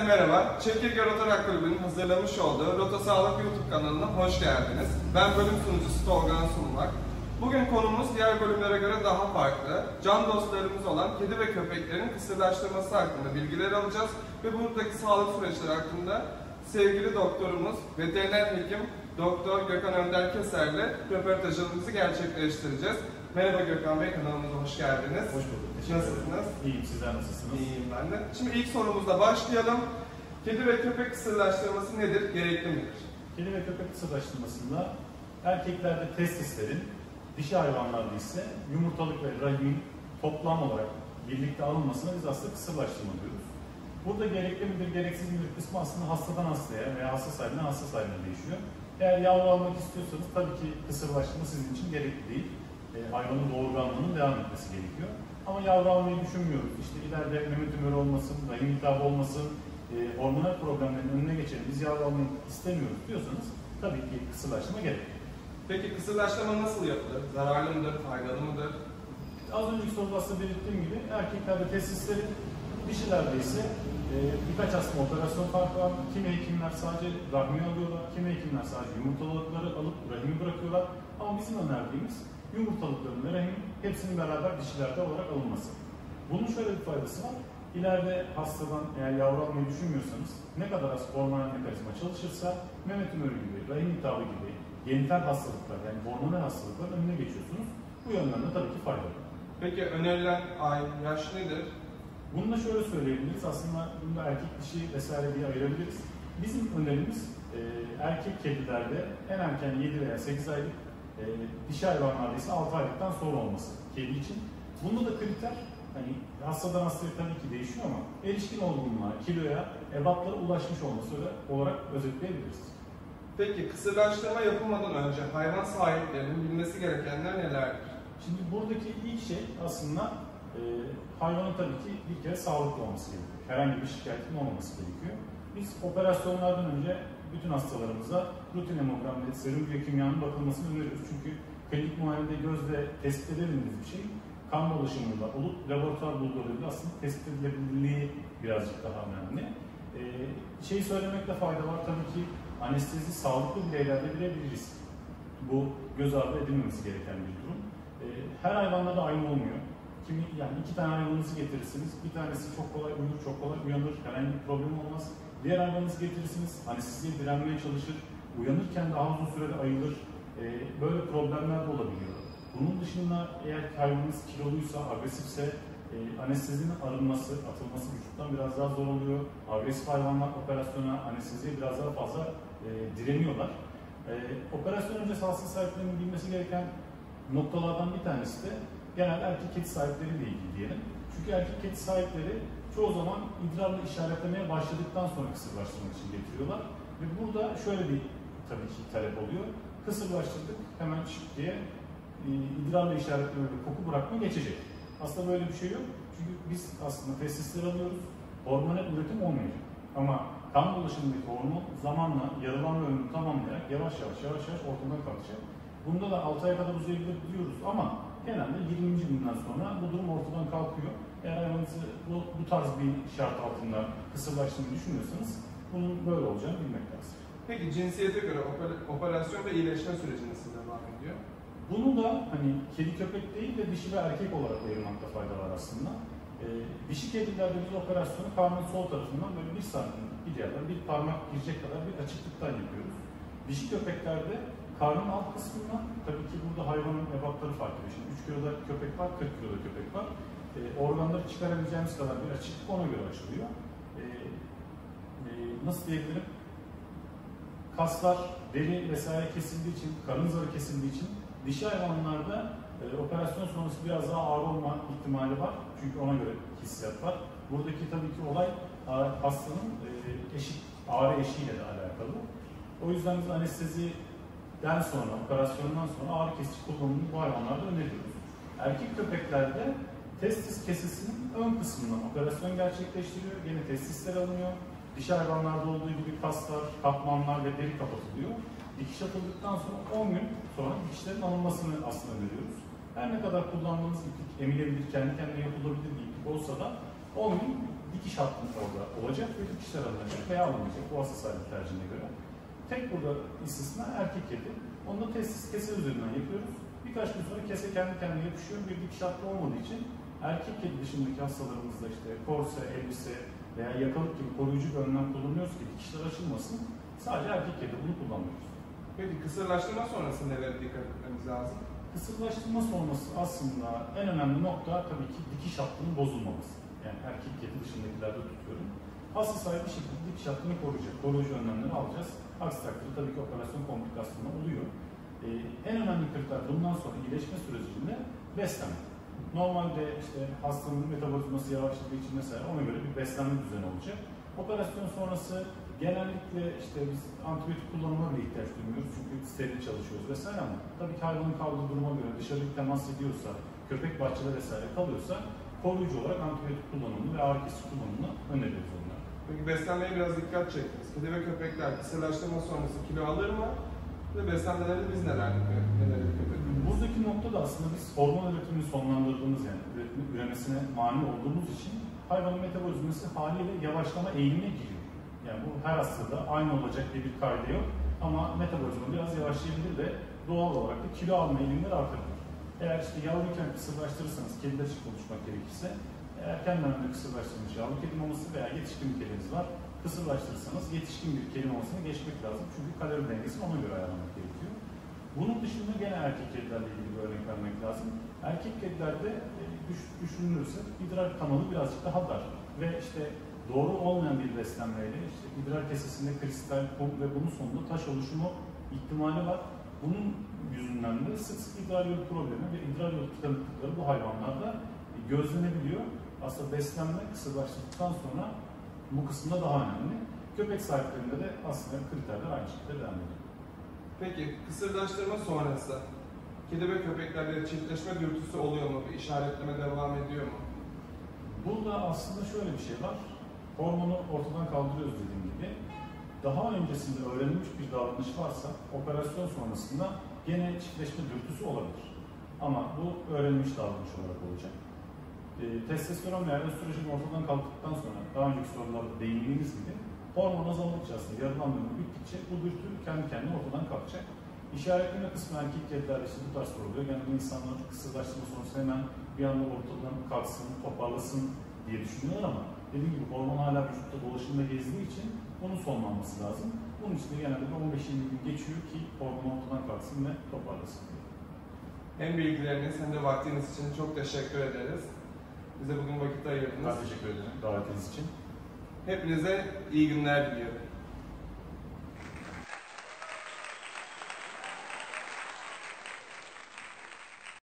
merhaba. Çekirge Rotarak Kulübü'nün hazırlamış olduğu Rota Sağlık YouTube kanalına hoş geldiniz. Ben bölüm sunucusu Tolga Sunmak. Bugün konumuz diğer bölümlere göre daha farklı. Can dostlarımız olan kedi ve köpeklerin kısırlaştırması hakkında bilgiler alacağız ve buradaki sağlık süreçleri hakkında sevgili doktorumuz, veteriner hekim Doktor Gökhan Önder Keser'le röportajımızı gerçekleştireceğiz. Merhaba Gökhan Bey, kanalımıza hoş geldiniz. Hoş bulduk. Nasılsınız? İyiyim, sizler nasılsınız? İyiyim ben de. Şimdi ilk sorumuzla başlayalım. Kedi ve köpek kısırlaştırması nedir, gerekli midir? Kedi ve köpek kısırlaştırmasında erkeklerde testislerin, dişi hayvanlarda ise yumurtalık ve rahimin toplam olarak birlikte alınmasına biz aslında kısırlaştırma diyoruz. Burada gerekli midir, gereksiz midir kısmı aslında hastadan hastaya veya hasta sahibinden hasta sahibine değişiyor. Eğer yavru almak istiyorsanız tabii ki kısırlaştırma sizin için gerekli değil. Hayvanın doğurganlığının devam etmesi gerekiyor. Ama yavru almayı düşünmüyoruz. İşte ileride meme tümörü olmasın, rahim iltihabı olmasın, hormonal problemlerin önüne geçelim, biz yavru almayı istemiyoruz diyorsanız tabii ki kısırlaştırma gerekli. Peki kısırlaştırma nasıl yapılır? Zararlı mıdır, faydalı mıdır? Az önceki soruda aslında belirttiğim gibi erkeklerde testislerin, dişilerde ise birkaç aslında operasyon farkı var. Kimi hekimler sadece rahmi alıyorlar, kimi hekimler sadece yumurtalıkları alıp rahimi bırakıyorlar. Ama bizim önerdiğimiz yumurtalıkların ve rahimin hepsinin beraber dişilerde olarak alınması. Bunun şöyle bir faydası var. İleride hastadan eğer yavru almayı düşünmüyorsanız ne kadar az hormonal mekanizma çalışırsa meme tümörü gibi, rahim iltihabı gibi genital hastalıklar yani hormonal hastalıkların önüne geçiyorsunuz. Bu yönden de tabii ki faydalı. Peki önerilen ay, yaş nedir? Bunu da şöyle söyleyebiliriz. Aslında bunu da erkek dişi vesaire diye ayırabiliriz. Bizim önerimiz erkek kedilerde en erken 7 veya 8 aylık, dişi hayvanlarda ise 6 aylıktan sonra olması kedi için. Bunda da kriter hani hastadan hastaya tabii ki değişiyor ama erişkin olgunluğa, kiloya, ebatlara ulaşmış olması olarak özetleyebiliriz. Peki kısırlaştırma yapılmadan önce hayvan sahiplerinin bilmesi gerekenler nelerdir? Şimdi buradaki ilk şey aslında hayvanın tabii ki bir kere sağlıklı olması gerekiyor. Herhangi bir şikayetin olmaması gerekiyor. Biz operasyonlardan önce bütün hastalarımıza rutin hemogram ve serum biyokimyanın bakılmasını öneriyoruz. Çünkü klinik muayenede gözle tespit edemediğimiz bir şey kan dolaşımıyla olup laboratuvar bulgularıyla aslında tespit edilebilirliği birazcık daha önemli. Şeyi söylemekte fayda var tabii ki anestezi sağlıklı bireylerde bile bir risk. Bu göz ardı edilmemesi gereken bir durum. Her hayvanda da aynı olmuyor. Yani 2 tane hayvanınızı getirirsiniz, bir tanesi çok kolay uyur, çok kolay uyanır, herhangi bir problem olmaz. Diğer hayvanınızı getirirsiniz, anesteziye direnmeye çalışır, uyanırken daha uzun sürede ayılır. Böyle problemler de olabiliyor. Bunun dışında eğer hayvanınız kiloluysa, agresifse anestezinin arınması, atılması vücuttan biraz daha zor oluyor. Agresif hayvanlar operasyona, anesteziye biraz daha fazla direniyorlar. Operasyon öncesi hasta sahiplerinin bilmesi gereken noktalardan bir tanesi de genelde erkek kedi sahipleriyle ilgili diyelim. Çünkü erkek kedi sahipleri çoğu zaman idrarla işaretlemeye başladıktan sonra kısırlaştırmak için getiriyorlar. Ve burada şöyle bir tabii ki talep oluyor. Kısırlaştırdık hemen şık diye idrarla işaretleme ve koku bırakma geçecek. Aslında böyle bir şey yok. Çünkü biz aslında testisleri alıyoruz. Hormonal üretim olmayacak. Ama kan dolaşımındaki hormon zamanla yaralanma ömrünü tamamlayarak yavaş yavaş ortadan kalkacak. Bunda da 6 aya kadar uzayabilir diyoruz ama genelde 20. günden sonra bu durum ortadan kalkıyor. Eğer hayvanınızı bu tarz bir şart altında kısırlaştırmayı düşünüyorsanız bunun böyle olacağını bilmek lazım. Peki cinsiyete göre operasyon ve iyileşme süreci nasıl devam ediyor? Bunu da hani kedi köpek değil de dişi ve erkek olarak ayırmakta fayda var aslında. Dişi kedilerde biz operasyonu karnın sol tarafından böyle 1 santim bir yerden bir parmak girecek kadar bir açıklıktan yapıyoruz. Dişi köpeklerde karnın alt kısmından, tabii ki burada hayvanın ebatları farklı. Şimdi 3 kiloda köpek var, 40 kiloda köpek var. Organları çıkarabileceğimiz kadar bir açıklık ona göre açılıyor. Nasıl diyebilirim? Kaslar, deri vesaire kesildiği için, karın zarı kesildiği için dişi hayvanlarda operasyon sonrası biraz daha ağır olma ihtimali var. Çünkü ona göre hissiyat var. Buradaki tabii ki olay hastanın ağrı eşiğiyle de alakalı. O yüzden biz anesteziden sonra, operasyondan sonra ağrı kesici kullanımını bu hayvanlarda öneriyoruz. Erkek köpeklerde testis kesesinin ön kısmından operasyon gerçekleştiriyor. Yine testisler alınıyor. Dişi hayvanlarda olduğu gibi kaslar, katmanlar ve deri kapatılıyor. Dikiş atıldıktan sonra 10 gün sonra dikişlerin alınmasını aslında öneriyoruz. Her ne kadar kullandığımız iplik emilebilir, kendi kendine yapılabilir bir iplik olsa da 10 gün dikiş hattı orada olacak ve dikişler alınacak veya alınmayacak bu hasta sahibi tercihine göre. Tek burada istisna erkek kedi. Onu da testis kese üzerinden yapıyoruz. Birkaç gün sonra kese kendi kendine yapışıyor. Bir dikiş hattı olmadığı için erkek kedi dışındaki hastalarımızda işte korse, elbise veya yakalık gibi koruyucu bir önlem kullanıyoruz ki dikişler açılmasın. Sadece erkek kedi bunu kullanmıyoruz. Peki kısırlaştırma sonrası nelere dikkat etmemiz lazım? Kısırlaştırma sonrası aslında en önemli nokta tabii ki dikiş hattının bozulmaması. Yani erkek kedi dışındakilerde tutuyorum. Hasta sahibi bir şekilde dikiş hattını koruyacak. Koruyucu önlemleri alacağız. Aksi takdirde tabii ki operasyon komplikasyonu oluyor. En önemli kriter bundan sonra iyileşme sürecinde beslenme. Normalde işte hastanın metabolizması yavaşladığı için mesela ona göre bir beslenme düzeni olacak. Operasyon sonrası genellikle işte biz antibiyotik kullanımına bile ihtiyaç duymuyoruz çünkü steril çalışıyoruz vesaire ama tabii ki hayvanın kaldığı duruma göre dışarı temas ediyorsa, köpek bahçede vesaire kalıyorsa koruyucu olarak antibiyotik kullanımını ve ağrı kesici kullanımını öneriyoruz onlara. Peki beslenmeye biraz dikkat çektiniz. Kedi ve köpekler kısırlaştırma sonrası kilo alır mı? Ve beslenmelerinde biz neler dikkat ediyoruz? Buradaki noktada aslında biz hormon üretimini sonlandırdığımız yani üremesine mani olduğumuz için hayvanın metabolizması haliyle yavaşlama eğilimine giriyor. Yani bu her hastada aynı olacak diye bir kaide yok ama metabolizma biraz yavaşlayabilir ve doğal olarak da kilo alma eğilimleri artabilir. Eğer işte yavruyken kısırlaştırırsanız, kediler için konuşmak gerekirse, erken dönemde kısırlaştırılmış yavru kedi maması veya yetişkin bir kediniz var, kısırlaştırırsanız yetişkin bir kedi mamasına geçmek lazım çünkü kalori dengesini ona göre ayarlamak gerekiyor. Bunun dışında gene erkek kedilerle ilgili bir örnek vermek lazım. Erkek kedilerde düşünülürse idrar kanalı birazcık daha dar ve işte doğru olmayan bir beslenmeyle işte idrar kesesinde kristal, kum ve bunun sonunda taş oluşumu ihtimali var. Bunun yüzünden de sık sık idrar yolu problemi ve idrar yolu tıkanıklıkları bu hayvanlarda gözlenebiliyor. Aslında beslenme kısırlaştırdıktan sonra bu kısımda daha önemli. Köpek sahiplerinde de aslında kriterler aynı şekilde devam ediyor. Peki kısırlaştırma sonrası kedi ve köpeklerde çiftleşme dürtüsü oluyor mu? Bir işaretleme devam ediyor mu? Burada aslında şöyle bir şey var. Hormonu ortadan kaldırıyoruz dediğim gibi. Daha öncesinde öğrenilmiş bir davranış varsa operasyon sonrasında gene çiftleşme dürtüsü olabilir. Ama bu öğrenilmiş davranış olarak olacak. Testosteron veya östrojen ortadan kalktıktan sonra daha önceki sorularda değindiğimiz gibi hormon azaldıkça aslında yarılan dönemi bittikçe bu dürtü kendi kendine ortadan kalkacak. İşaretleme kısmı erkek kedilerde işte bu tarz oluyor. Yani insanlar kısırlaştırma sonrası hemen bir anda ortadan kalksın, toparlasın diye düşünüyorlar ama dediğim gibi hormon hala vücutta dolaşımda gezdiği için onun sonlanması lazım. Bunun için de genelde 15-20 gün geçiyor ki hormon ortadan kalksın ve toparlasın diye. Hem bilgileriniz hem de vaktiniz için çok teşekkür ederiz. Bize bugün vakit ayırdınız. Ben teşekkür ederim davetiniz için. Hepinize iyi günler diliyorum.